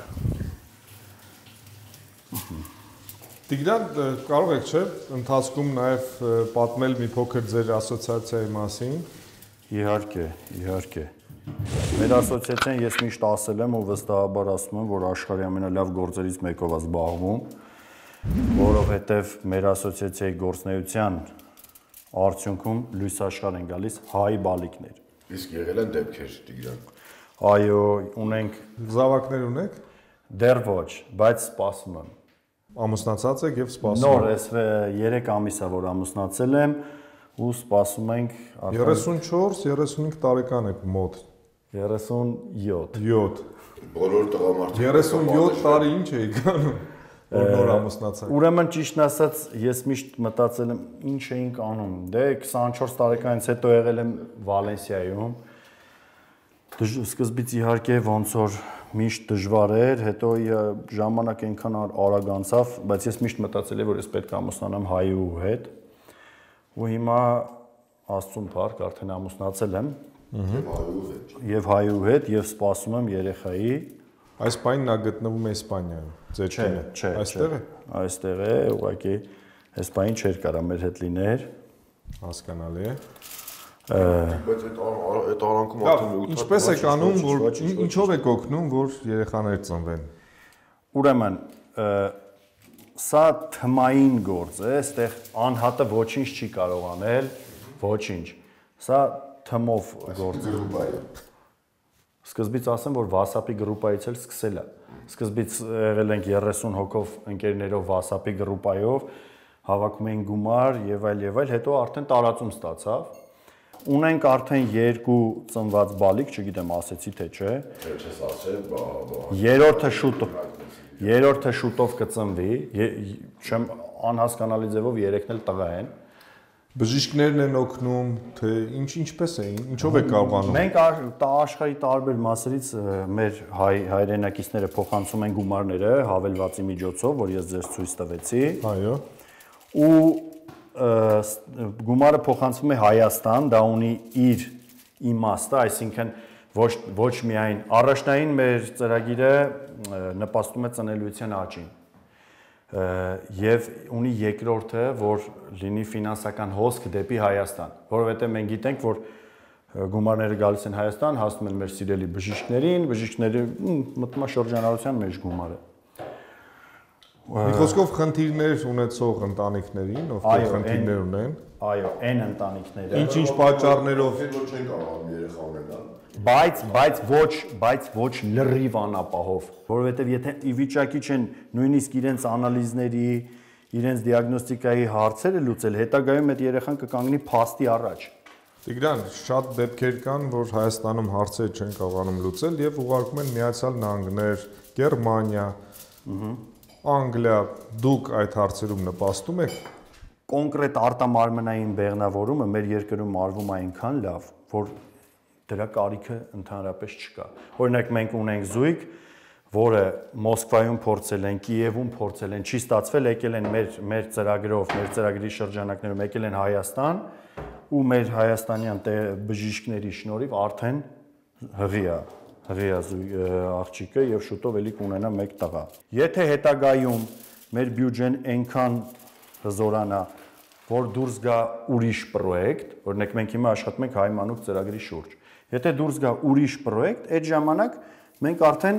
Տիգրան, կարող եք չէ, ընթացքում նաև պատմել մի փոքր ձեր ասոցիացիայի մասին։ Իհարկե, իհարկե։ Մեր ասոցիացիան ես միշտ ասել եմ ու վստահաբար ասում եմ, որ աշխարհի ամենալավ գործերից մեկով է զբաղվում, որովհետև մեր ասոցիացիայի գործնեության արդյունքում լույս աշխարհ են գալիս հայ բալիկներ։ Իսկ եղել են դեպքեր, Տիգրան։ Այո, ունենք Զավակներ ունեք։ Դեռ ոչ, բայց սպասում եմ։ Ամուսնացած եք եւ սպասում։ Նոր էս երեք ամիս է որ ամուսնացել եմ ու սպասում ենք երեսունչորս երեսունհինգ տարեկան եք մոտ։ երեսունյոթ յոթ Բոլոր տղամարդիկ երեսունյոթ տարի ինչ էիք անում, որ նոր ամուսնացաք։ Ուրեմն ճիշտն ասած ես միշտ մտածել եմ ինչ էինք անում։ Դե քսանչորս տարեկանից հետո եղել եմ Վալենսիայում։ Սկզբից իհարկե ոնց որ միշտ դժվար էր, հետո ժամանակ այնքան արագ անցավ, բայց ես միշտ մտածել եմ, որ ես պետք է ամուսնանամ հայու հետ։ Ու հիմա Աստծուն փառք արդեն ամուսնացել եմ։ Եվ հայու հետ եւ սպասում եմ երեխայի։ Այս պայն նա գտնվում է Իսպանիայում, ձեր կինը։ Այստեղ է։ Այստեղ է, ուղղակի այս պայն չէր կարա մեր հետ լիներ։ Հասկանալի է։ Բայց այդ այդ արանքում արդեն ինչպես եք անում, որ ինչով եք օգնում, որ երեխաներ ծնվեն։ Ուրեմն սա թմային գործ է, այստեղ անհատը ոչինչ չի կարող անել, ոչինչ։ Սա թմով գործ է։ Սկզբից ասեմ, որ WhatsApp-ի գրուպայից էլ սկսել է։ Սկզբից եղել ենք երեսուն հոգով ընկերներով WhatsApp-ի գրուպայով, հավաքում էին գումար եւ այլ եւ այլ, հետո արդեն տարածում ստացավ։ Ունենք արդեն երկու ծնված բալիկ, չգիտեմ ասեցի թե չէ։ Չես ասել, բա բա։ Երրորդը շուտով երրորդը շուտով կծնվի, չեմ անհասկանալի ձևով երեքն էլ տղա են։ Բժիշկներն են օգնում, թե ինչ ինչպես է, ինչով է կարողանում։ Մենք աշխարհի տարբեր մասերից մեր հայ հայրենակիցները փոխանցում են գումարները հավելվածի միջոցով, որ ես ձեզ ցույց տվեցի։ Այո։ Ու գումարը փոխանցվում է Հայաստան, դա ունի իր իմաստը, այսինքն ոչ ոչ միայն առաջնային մեր ծրագիրը նպաստում է ծնելիության աճին։ Եվ ունի երկրորդը, որ լինի ֆինանսական հոսք դեպի Հայաստան, որովհետև մենք գիտենք, որ գումարները գալիս են Հայաստան, հասնում են մեր սիրելի բժիշկներին, բժիշկները մտնում է շրջանառության մեջ գումարը։ Մի խոսքով խնդիրներ ունեցող ընտանիքներին, ովքեր խնդիրներ ունեն։ Այո, այն ընտանիքները։ Ինչ-ինչ պատճառներով ոչ չեն կարողանում երեխա ունենալ։ Բայց բայց ոչ, բայց ոչ լրիվ անապահով, որովհետև եթե ի վիճակի չեն նույնիսկ իրենց անալիզների, իրենց դիագնոստիկայի հարցերը լուծել, հետագայում այդ երեխան կկանգնի փաստի առաջ։ Տիգրան, շատ դեպքեր կան, որ Հայաստանում հարցեր չեն կարողանում լուծել եւ ուղարկում են Միացյալ Նահանգներ, Գերմանիա, Անգլիա, դուք այդ հարցերում նպաստում եք։ Կոնկրետ արտամարմնային բեղնավորումը մեր երկրում արվում է այնքան լավ, որ դրա կարիքը ընդհանրապես չկա։ Օրինակ մենք ունենք զույգ, որը Մոսկվայում փորձել են, Կիևում փորձել են, չի ստացվել, եկել են մեր մեր ծրագրով, մեր ծրագրի շրջանակներում եկել են Հայաստան ու մեր հայաստանյան բժիշկների շնորհիվ արդեն հղի է, հղի է աղջիկը եւ շուտով էլի կունենա մեկ տղա։ Եթե հետագայում մեր բյուջեն այնքան հզորանա, որ դուրս գա ուրիշ պրոյեկտ, օրինակ մենք հիմա աշխատում ենք հայմանուկ ծրագրի շուրջ։ Եթե դուրս գա ուրիշ պրոյեկտ, այդ ժամանակ մենք արդեն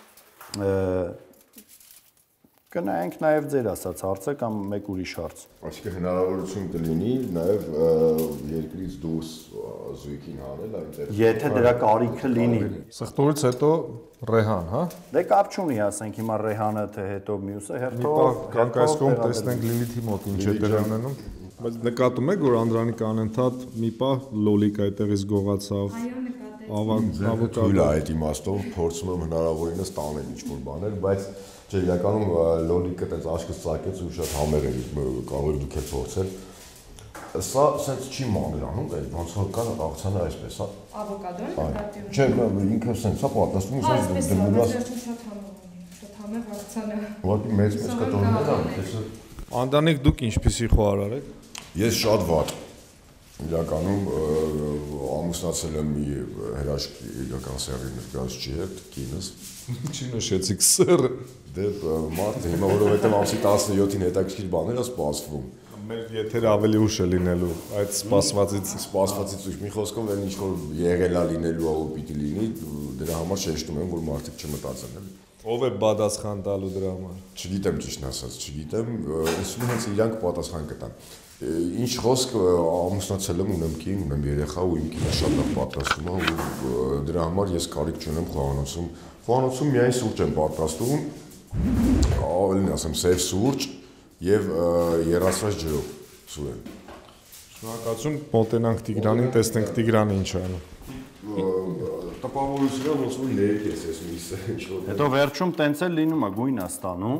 կնայենք նաև ձեր ասած հարցը կամ մեկ ուրիշ հարց։ Այսինքն հնարավորություն կլինի նաև երկրից դուրս զույգին հանել այնտեղ։ Եթե դրա կարիքը լինի։ Սխտորից հետո Ռեհան, հա։ Դե կապ չունի, ասենք հիմա Ռեհանը թե հետո մյուսը, հերթով կանք այս կողմ տեսնենք Լիլիթի մոտ ինչ է դեր ունենում։ Բայց նկատում եք, որ Անդրանիկը անընդհատ մի պահ լոլիկ այդտեղից գողացավ։ Այո, ավոկադո։ Թույլ է այդ իմաստով փորձում եմ հնարավորինս տանել ինչ-որ բաներ, բայց չէ, իրականում լոլիկը տենց աշկս ծակեց ու շատ համեր է կարող եք դուք էլ փորձել։ Սա սենց չի մանրանում, ոնց որ կան աղցանը այսպես, հա։ Ավոկադոն նկատի ունի։ Չէ, ինքը սենց է պատրաստում, սենց դրված։ Շատ համը, շատ համը աղցանը։ Ուղղակի մեծ-մեծ կտորներ ան, տեսա։ Անդրանիկ, դուք ինչպեսի խոհարար եք։ Ես շատ վատ։ Իրականում ամուսնացել եմ մի հրաշքի իրական սեռի ներկայացուցիչ հետ, կինս։ Չի նշեցիք սեռը։ Դե մարդ հիմա որովհետև ամսի տասնյոթին հետաքրքիր բաներ է սպասվում։ Մեր եթերը ավելի ուշ է լինելու այդ սպասվածից։ Սպասվածից ուշ, մի խոսքով էլ ինչ որ եղել է լինելու ա ու պիտի լինի, դրա համար շեշտում եմ, որ մարդիկ չմտածեն էլի։ Ով է պատասխան տալու դրա համար։ Չգիտեմ ճիշտն ասած, չգիտեմ, ասում հենց իրանք պատասխան կտան։ Ինչ խոսք ամուսնացել եմ, ունեմ կին, ունեմ երեխա ու իմ կինը շատ լավ պատրաստում է ու դրա համար ես կարիք չունեմ խոհանոցում։ Խոհանոցում միայն սուրճ եմ պատրաստում, ավելին ասեմ, սև սուրճ եւ երասրած ջրով սուրեն։ Շնորհակալություն, մոտենանք Տիգրանին, տեսնենք Տիգրանը ինչ անում։ Տպավորությունը ոնց որ ներք ես ես միսը ինչ որ։ Հետո վերջում տենց էլ լինում է գույն է ստանում։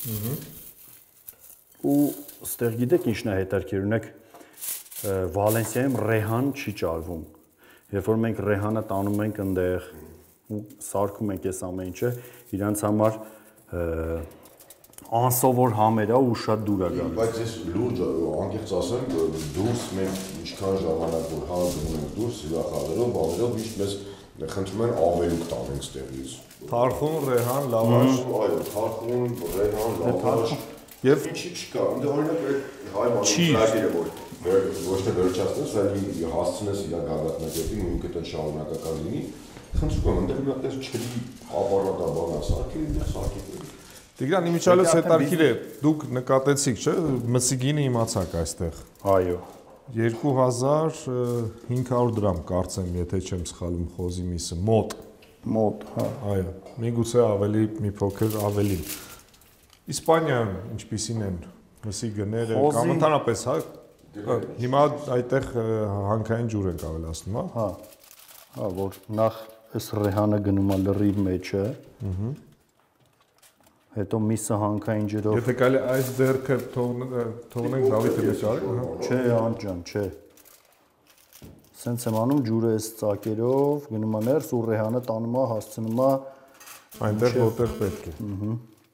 Ու ստեղ գիտեք ինչն է հետաքրքիր, ունեք Վալենսիայում ռեհան չի ճարվում։ Երբ որ մենք ռեհանը տանում ենք այնտեղ ու սարքում ենք այս ամեն ինչը, իրանց համար անսովոր համեր է ու շատ դուր է գալիս։ Բայց ես լուրջ անկեղծ ասեմ, դուրս մենք ինչքան ժամանակ որ հա գնում ենք դուրս, սիրախաղերով, բաներով միշտ մեզ խնդրում են ավելուկ տանենք ստեղից։ Թարխուն, ռեհան, լավաշ, այո, թարխուն, ռեհան, լավաշ։ Եվ ինչի չկա, ընդ օրինակ այդ հայ մանուկները որ ոչ թե վերջացնես, այլ հասցնես իր գագաթնակետին ու ինքդ էլ շարունակական լինի, խնդրում եմ, ընդ մի հատ չլի ապարատաբան ասարկել, ինձ սարքել։ Տիգրան, իմիջիալից հետարքիր է, դուք նկատեցիք, չէ՞, մսիգինը իմացաք այստեղ։ Այո։ երկու հազար հինգ հարյուր դրամ կարծեմ, եթե չեմ սխալվում խոզի միսը, մոտ։ Մոտ, հա։ Այո, միգուցե ավելի մի փոքր ավելի։ Իսպանիայում ինչպիսին են մսի գները, կամ ընդհանրապես, հա, հիմա այդտեղ հանքային ջուր են ավելացնում, հա։ Հա։ Հա, որ նախ այս ռեհանը գնում է լրի մեջը։ Ահա։ Հետո միսը հանքային ջրով։ Եթե կարելի այս ձեռքը թողնենք Դավիթը մեջ արի, հա։ Չէ, անջան, չէ։ Սենց եմ անում ջուրը այս ծակերով, գնում է ներս ու ռեհանը տանում է, հասցնում է այնտեղ որտեղ պետք է։ Ահա։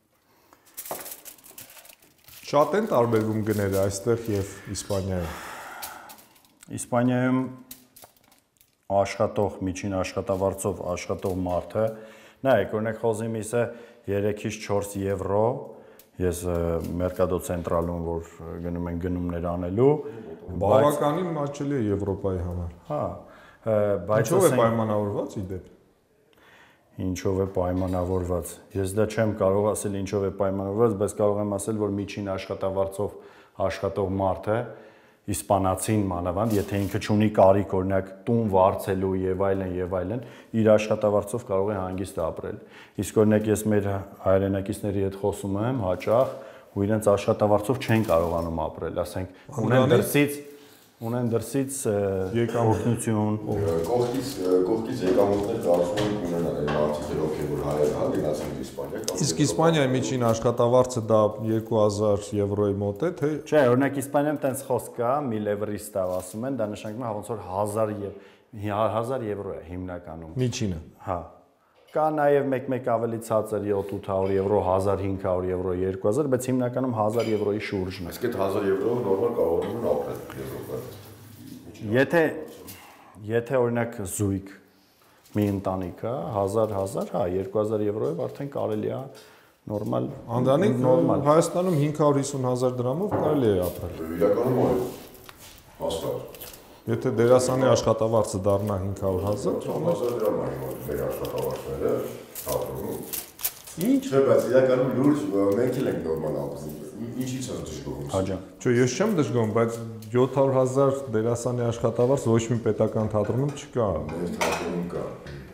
Շատ են տարբերվում գները այստեղ եւ Իսպանիայում։ Իսպանիայում աշխատող, միջին աշխատավարձով աշխատող մարդը, նայեք, օրինակ խոզի միսը երեքից չորս եվրո, ես Մերկադո Ցենտրալում որ գնում են գնումներ անելու, բավականին մատչելի է Եվրոպայի համար։ Հա, բայց ինչով է պայմանավորված իդեպ։ Ինչով է պայմանավորված։ Ես դա չեմ կարող ասել ինչով է պայմանավորված, բայց կարող եմ ասել, որ միջին աշխատավարձով աշխատող մարդը իսպանացին մանավանդ, եթե ինքը չունի կարիք օրինակ տուն վարձելու եւ այլն եւ այլն, իր աշխատավարձով կարող է հանգիստ ապրել։ Իսկ օրինակ ես մեր հայրենակիցների հետ խոսում եմ հաճախ, ու իրենց աշխատավարձով չեն կարողանում ապրել, ասենք ունեն դրսից ունեն դրսից եկամուտություն, կողքից կողքից եկամուտներ կարծում եմ ունենան այն մարդիկ, ովքեր որ հայեր հա գնացին Իսպանիա։ Իսկ Իսպանիայի միջին աշխատավարձը դա երկու հազար եվրոյի մոտ է, թե։ Չէ, օրինակ Իսպանիայում տենց խոսք կա, մի լևրիստա ասում են, դա նշանակում է ոնց որ հազար եվրո է հիմնականում։ Միջինը։ Հա։ Կա նաև մեկ-մեկ ավելի ցածր յոթ-ութ հարյուր եվրո, հազար հինգ հարյուր եվրո, երկու հազար, բայց հիմնականում հազար եվրոյի շուրջն է։ Իսկ այդ հազար եվրով նորմալ կարող են ապրել Եվրոպայում։ Եթե եթե օրինակ զույգ մի ընտանիք է, հազար հազար, հա, երկու հազար եվրոյով արդեն կարելի է նորմալ Անդրանիկ նորմալ Հայաստանում հինգ հարյուր հիսուն հազար դրամով կարելի է ապրել։ Իրականում այո։ Հաստատ։ Եթե դերասանի աշխատավարձը դառնա հինգ հարյուր հազար, հազար դրամ է մեր աշխատավարձները, ապրում։ Ինչ է, բայց իրականում լուրջ մենք էլ ենք նորմալ ապրում։ Ինչի՞ց է դժգոհում։ Հաջա։ Չէ, ես չեմ դժգոհում, բայց յոթ հարյուր հազար դերասանի աշխատավարձ ոչ մի պետական թատրոնում չկա։ Մեր թատրոնում կա։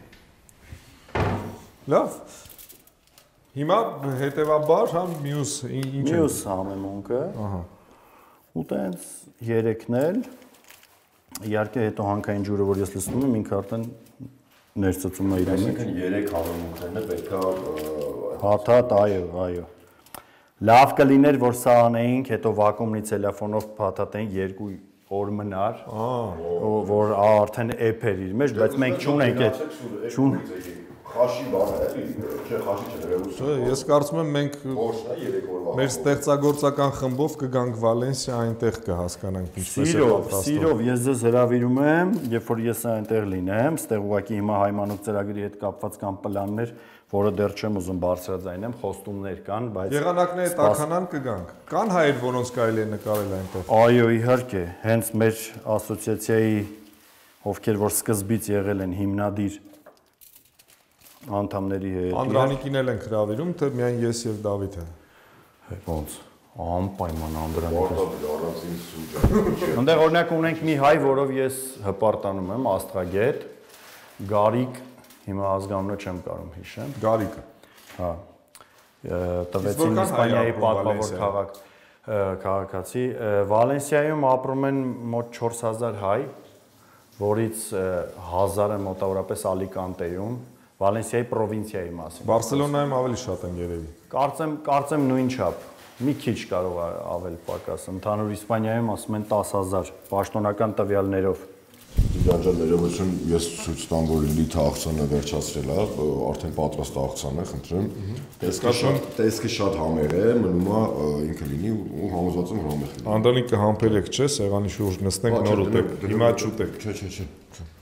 Լավ։ Հիմա հետեւաբար, հա, մյուս ինչ է։ Մյուս համեմունքը։ Ահա։ Ու տենց երեքն էլ իհարկե հետո հանքային ջուրը որ ես լցնում եմ ինքը արդեն ներծծում է իրեն։ Այսինքն երեք համեմունքներն է պետքա Հաթաթ, այո, այո։ Լավ կլիներ, որ սա անեինք, հետո վակուումնի տելեֆոնով փաթաթեինք երկու օր մնար, որ արդեն էփ էր իր մեջ, բայց մենք չունենք այդ չուն խաշի բան է, չէ, խաշի չէ, ռևոլյուցիա։ Ես կարծում եմ մենք Որն է երեք օրվա։ մեր ստեղծագործական խմբով կգանք Վալենսիա, այնտեղ կհասկանանք ինչպես է պատրաստվում։ Սիրով, ես ձեզ հրավիրում եմ, երբ որ ես այնտեղ լինեմ, ստեղ ուղղակի հիմա հայմանոց ծրագրի հետ կապված կան պլաններ, որը դեռ չեմ ուզում բարձրաձայնեմ, խոստումներ կան, բայց Եղանակները տաքանան կգանք։ Կան հայեր, որոնց կարելի է նկարել այնտեղ։ Այո, իհարկե, հենց մեր ասոցիացիայի ովքեր որ սկզբից եղել են հիմնադիր անդամների հետ։ Անդրանիկին էլ ենք հրավիրում, թե միայն ես եւ Դավիթը։ Ոնց անպայման Անդրանիկը։ Որտեղ առանցին սուջա։ Այնտեղ օրինակ ունենք մի հայ, որով ես հպարտանում եմ, Աստղագետ, Գարիկ, հիմա ազգանունը չեմ կարող հիշեմ։ Գարիկը։ Հա։ Տվեցին Իսպանիայի պատվավոր քաղաք քաղաքացի։ Վալենսիայում ապրում են մոտ չորս հազար հայ, որից հազարը մոտավորապես Ալիկանտեում, Վալենսիայի պրովինցիայի մասին։ Բարսելոնայում ավելի շատ են երևի։ Կարծեմ, կարծեմ նույն չափ։ Մի քիչ կարող է ավել պակաս։ Ընդհանուր Իսպանիայում ասում են տասը հազար պաշտոնական տվյալներով։ Դիանջան ներողություն, ես ցույց տամ, որ լիթը աղցանը վերջացրել է, արդեն պատրաստ աղցան է, խնդրեմ։ Տեսքը շատ, տեսքը շատ համեղ է, մնում է ինքը լինի ու համոզված եմ համեղ լինի։ Անդրանիկը համբերեք, չէ, սեղանի շուրջ նստենք, նոր ուտեք։ Հիմա չուտեք։ Չէ, չէ, չէ։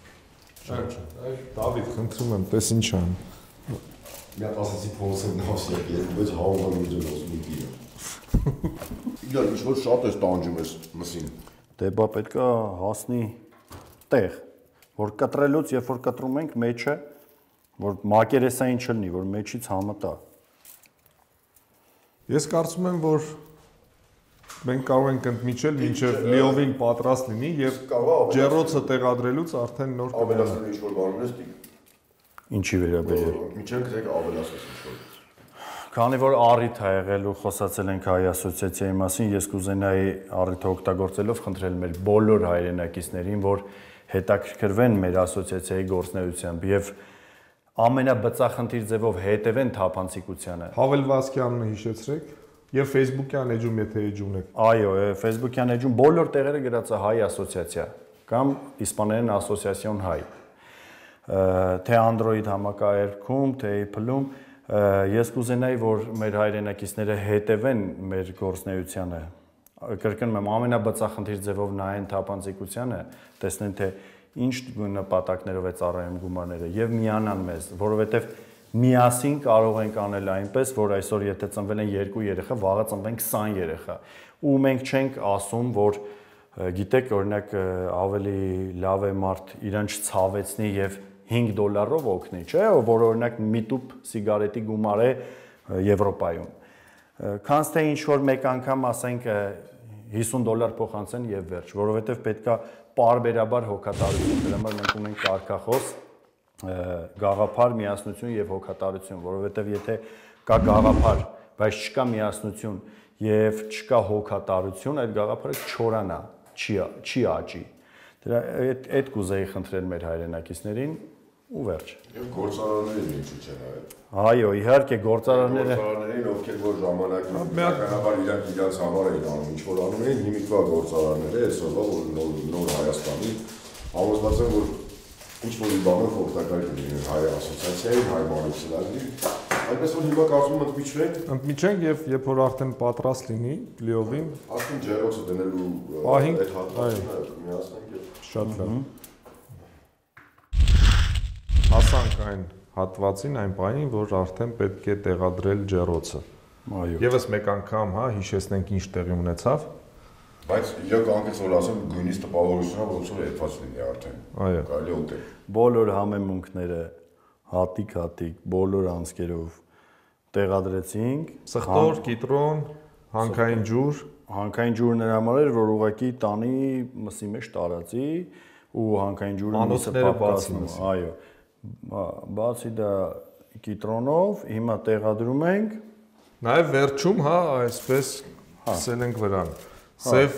Դավիթ, խնդրում եմ, տես ինչ ան։ Մի հատ ասացի փոսը նավսիակ, երկու հավանական միջոցով լուկի է։ Իդալ, ինչ որ շատ ես տանջում ես մսին։ Դե բա պետքա հասնի տեղ, որ կտրելուց, երբ որ կտրում ենք մեջը, որ մակերեսային չլինի, որ մեջից համտա։ Ես կարծում եմ, որ մենք կարող ենք ընդմիջել մինչև լիովին պատրաստ լինի եւ ջեռոցը տեղադրելուց արդեն նոր Ավելացնել ինչ որ բաներ ես դիք։ Ինչի վերաբերյալ։ Միջեն գտեք ավելացնել ինչ որ։ Քանի որ առիթ ա եղել ու խոսացել ենք հայ ասոցիացիայի մասին, ես կուզենայի առիթը օգտագործելով խնդրել մեր բոլոր հայրենակիցներին, որ հետաքրքրվեն մեր ասոցիացիայի գործունեությամբ եւ ամենաբծախնդիր ձևով հետևեն թափանցիկությանը։ Հավելվածքի անունը հիշեցրեք եւ Facebook-յան էջում եթե էջ ունեք։ Այո, Facebook-յան էջում բոլոր տեղերը գրած է հայ ասոցիացիա կամ իսպաներեն ասոցիացիոն հայ։ Թե Android համակարգում, թե Apple-ում ես կուզենայի, որ մեր հայրենակիցները հետևեն մեր գործունեությանը, կրկնում եմ, ամենաբծախնդիր ձևով նայեն թափանցիկությանը, տեսնեն, թե ինչ նպատակներով է ծառայում գումարները եւ միանան մեզ, որովհետեւ միասին կարող ենք անել այնպես, որ այսօր եթե ծնվել են երկու երեխա, վաղը ծնվեն քսան երեխա, ու մենք չենք ասում, որ գիտեք, օրինակ ավելի լավ է մարդ իրան չցավեցնի եւ հինգ դոլարով օգնի, չէ, որ օրինակ մի տուփ սիգարետի գումար է Եվրոպայում։ Քանց թե ինչ որ մեկ անգամ ասենք հիսուն դոլար փոխանցեն եւ վերջ, որովհետեւ պետքա պարբերաբար հոգատարություն, դրա համար մենք ունենք կարգախոս գաղափար, միասնություն եւ հոգատարություն, որովհետեւ եթե կա գաղափար, բայց չկա միասնություն եւ չկա հոգատարություն, այդ գաղափարը չորանա, չի չի աճի։ Դրա այդ այդ կուզեի խնդրել մեր հայրենակիցներին ու վերջ։ Եվ գործարարներին ինչու չեն այլ։ Այո, իհարկե գործարարները Գործարարներին, ովքեր որ ժամանակին բնականաբար իրանք իրաց համար էին անում, ինչ որ անում էին, հիմիկվա գործարարները, այսօրվա որ նոր Հայաստանի համոզված եմ, որ ինչ որ բանով օգտակար կլինեն հայ ասոցիացիայի, հայ մարզիչների, այնպես որ հիմա կարծում եմ ընդմիջվենք, Ընդմիջենք եւ երբ որ արդեն պատրաստ լինի լիովին, ասում ջերոցը դնելու Պահինք, այդ հատվածը միացնենք եւ շատ լավ։ Հասանք այն հատվածին, այն պահին, որ արդեն պետք է տեղադրել ջեռոցը։ այո։ Եվս մեկ անգամ, հա, հիշեցնենք ինչ տեղի ունեցավ։ բայց իրոք անկես որ ասեմ գույնից տպավորությունը ոնց որ այդված լինի արդեն։ Այո։ Կարելի է ուտել։ Բոլոր համեմունքները հատիկ-հատիկ, բոլոր անցկերով տեղադրեցինք։ Սխտոր, կիտրոն, հանքային ջուր, Հանքային ջուրն նրա համար էր, որ ուղղակի տանի մսի մեջ տարածի ու հանքային ջուրը Մանոցները բացի մսի։ Այո։ Բացի դա կիտրոնով, հիմա տեղադրում ենք։ նաև վերջում, հա, այսպես սկսել ենք վրան։ Սև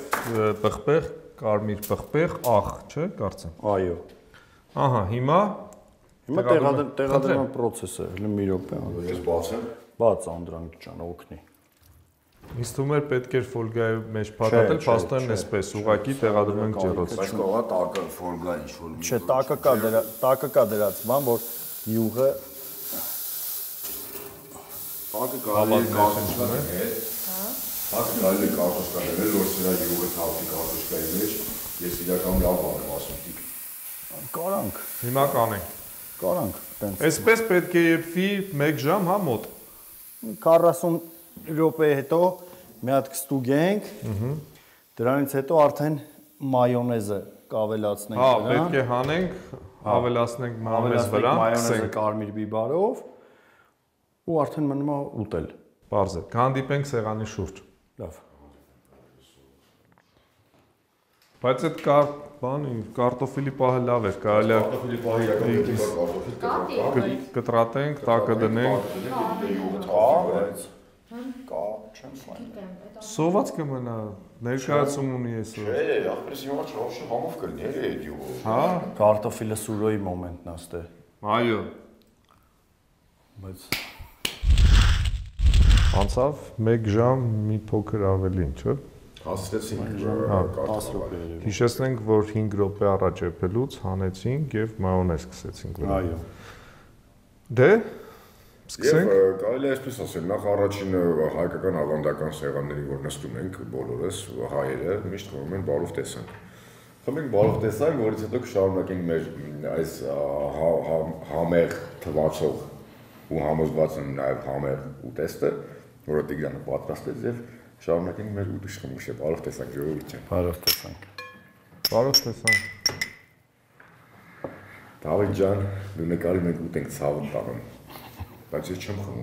պղպեղ, կարմիր պղպեղ, աղ, չէ՞, կարծեմ։ Այո։ Ահա, հիմա Հիմա տեղադրման process-ը, հենց մի րոպե։ Ես բացեմ։ Բաց Անդրանիկ ջան, օգնի։ Ինձ թվում էր պետք էր ֆոլգայի մեջ փաթաթել, փաստորեն էսպես ուղակի տեղադրում ենք ջեռոց։ Բայց կողա տակը ֆորմուլա ինչ-որ։ Չէ, տակը կա դրա, տակը կա դրած բան, որ յուղը տակը կարելի է կարտոշկա դնել։ Տակը կարելի է կարտոշկա դնել, որ սրա յուղը թափի կարտոշկայի մեջ, ես իրական լավ բան եմ ասում դիք։ Կարանք։ Հիմա կանենք։ Կարանք, տենց։ Այսպես պետք է եփվի մեկ ժամ, հա, մոտ։ քառասուն րոպե հետո մի հատ կստուգենք։ Դրանից հետո արդեն մայոնեզը կավելացնենք Հա, դրան։ պետք է հանենք, ավելացնենք մայոնեզ վրա, մայոնեզը կարմիր բիբարով ու արդեն մնում է ուտել։ Պարզ է։ Կհանդիպենք սեղանի շուրջ։ Լավ։ Բայց այդ կար բանի կարտոֆիլի պահը լավ էր, կարելի է Կարտոֆիլի պահը իրական կարտոֆիլ կտրատենք, տակը դնենք։ Կա, չեմ սլայն։ Սոված կմնա, ներկայացում ունի այսօր։ Չէ, ախպերս հիմա չհաշի համով կլինի էլի այդ յուղը։ Հա, Կարտոֆիլը սուրոյի մոմենտն է ստե։ այո։ Բայց Անցավ մեկ ժամ մի փոքր ավելին, չէ՞։ Հասցրեցինք դես րոպե երևի։ Հիշեցնենք, որ հինգ րոպե առաջ եփելուց հանեցինք եւ մայոնեզ սկսեցինք վրա։ Այո։ Դե Եվ սկսենք։ կարելի է այսպես ասել, նախ առաջին հայկական ավանդական սեղանների, որ նստում ենք բոլորս հայերը, միշտ խմում են բարով տեսանք։ Խմենք բարով տեսանք, որից հետո կշարունակենք մեր այս համեղ թվացող ու համոզված եմ նաև համեղ ուտեստը, որը Տիգրանը պատրաստեց եւ շարունակենք մեր ուտիշխմուշը, բարով տեսանք ժողովուրդ ջան։ Բարով տեսանք։ Բարով տեսանք։ Դավիթ ջան, դու նկարի մենք ուտենք ցավը տանում։ Բայց ես չեմ խմում։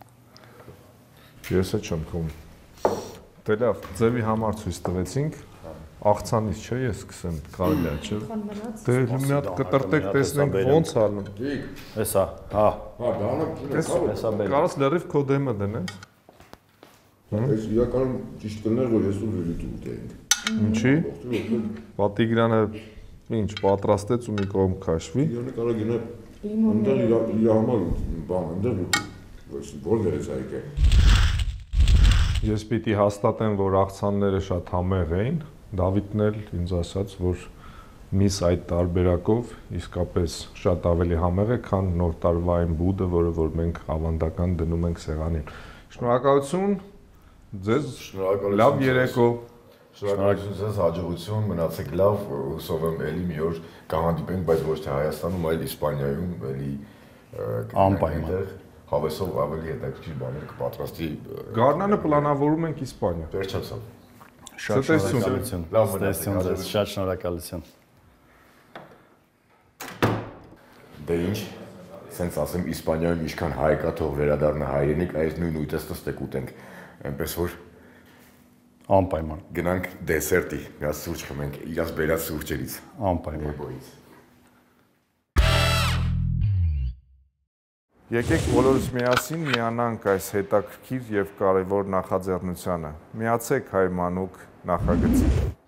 Ես էլ չեմ խմում։ Դե լավ, ձևի համար ցույց տվեցինք։ Աղցանից չէ, ես սկսեմ, կարելի է, չէ։ Դե մի հատ կտրտեք, տեսնենք ոնց անում։ Էսա, հա։ Հա, դառնա Էսա բեր։ Կարաս լրիվ քո դեմը դնես։ Այս իրականում ճիշտ կներ, որ ես ու լրիվ ուտեինք։ Ինչի։ Պատիգրանը ինչ պատրաստեց ու մի կողմ քաշվի։ Իրանը կարող գնա այնտեղ իր համար բան, այնտեղ որ ներես այգե։ Ես պիտի հաստատեմ, որ աղցանները շատ համեղ էին։ Դավիթն էլ ինձ ասաց, որ միս այդ տարբերակով իսկապես շատ ավելի համեղ է, քան նոր տարվա այն բուդը, որը որ մենք ավանդական դնում ենք սեղանին։ Շնորհակալություն ձեզ, լավ երեկո։ Շնորհակալություն ձեզ, հաջողություն, մնացեք լավ, հուսով եմ էլի մի օր կհանդիպենք, բայց ոչ թե Հայաստանում, այլ Իսպանիայում, էլի Անպայման։ Հավեսով ավելի հետաքրքիր բաներ կպատրաստի։ Գարնանը պլանավորում ենք Իսպանիա։ Վերջացավ։ Շատ շնորհակալություն։ Լավ Ստեսություն ձեզ, շատ շնորհակալություն։ Դե ինչ, սենց ասեմ, Իսպանիայում ինչքան հայ կա, թող վերադառնա հայրենիք, այս նույն ուտեստը ստեք ուտենք։ Այնպես որ Անպայման։ գնանք դեսերտի, մի հատ սուրճ խմենք, իրաց բերած սուրճերից։ Անպայման։ Բոյից։ Եկեք բոլորս միասին միանանք այս հետաքրքիր եւ կարեւոր նախաձեռնությանը։ Միացեք հայ մանուկ նախագծին։